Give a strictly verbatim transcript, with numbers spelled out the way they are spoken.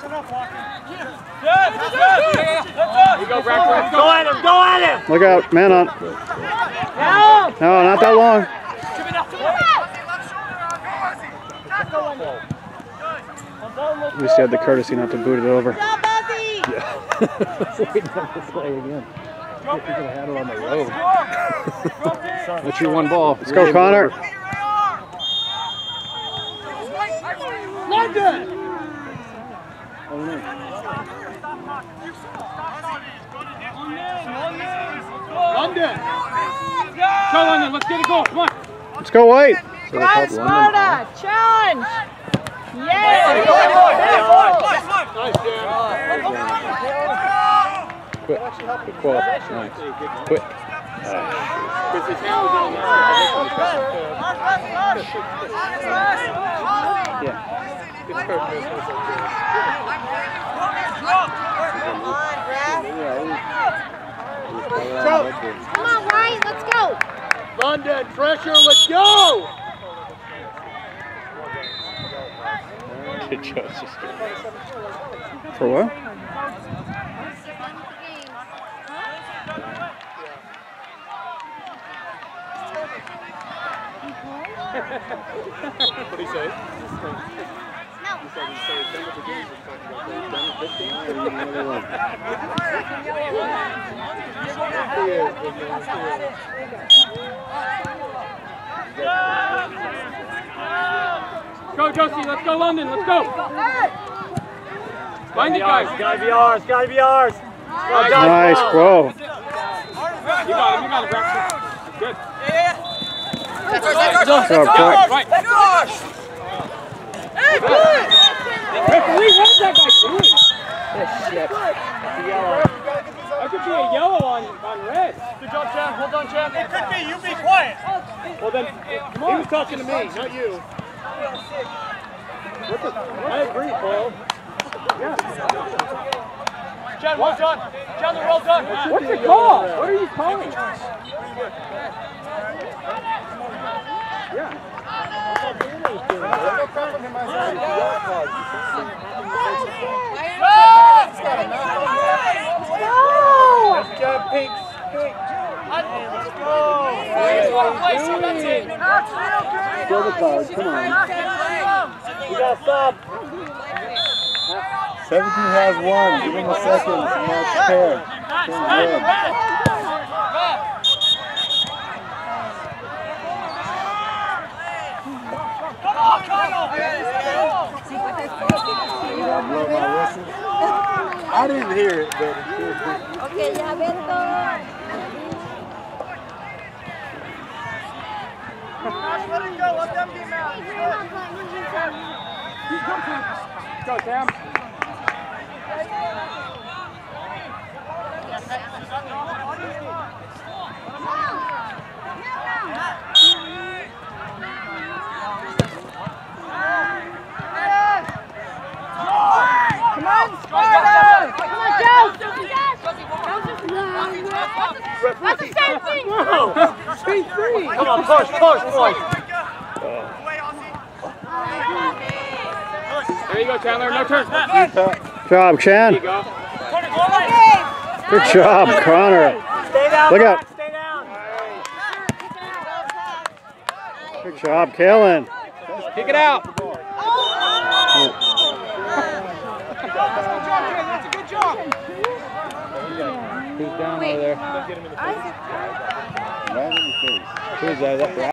Go at him, go at him! Look out, man on. No, not that long. At least you had the courtesy not to boot it over. Yeah. Wait on this play again. You're gonna have it on the road. That's your one ball. Let's go, Connor. London! London! Go, London, let's get it going, come on! Let's go, White! Come on, Sparta! Challenge! Yeah! Nice, Dan. Quick. Good ball. Nice. Quick. Because his hand was on there. Yeah. Come on, White, let's go! London, pressure, let's go! Good job, sister. For what? What did he say? No. He said he said some of the games we're talking about, they've done it this game or another one. Go, Josie, let's go, London, let's go! Find it, guys! Gotta be ours, gotta be ours! Nice, Nice, whoa. You got him, you got him, Braxton. Good. What's up, Right. Hey, good! Referee, what is that guy doing? Shit. That could be a yellow on, on red. Good job, Chad. Hold on, Chad. It could be, you be quiet! Well then, come on. He was talking to me, not you. What the? I agree, Paul. Yeah. Chad, well done. Chad, well done. What's the call? What are you calling? Yeah. Go! Good job, Pink. Pink. Let's go. That's it. Throw the card, come on. You got stop. seventeen has one. Give him a second. Match pair. Come on, Kyle! I didn't hear it, but Okay, ya Beto. Let it go, let them be mad. Go, Sam. Come on, Sparta! Come on, Joe! That's the same thing! Same thing. Come on, push, push, push. There you go, Chandler. No turn. good job, Chan. There you go. Good job, Connor. Stay down, Look out. stay down. Good job, Kalen. Kick it out. That's a good job. Who's down over there? I Who's that? Is that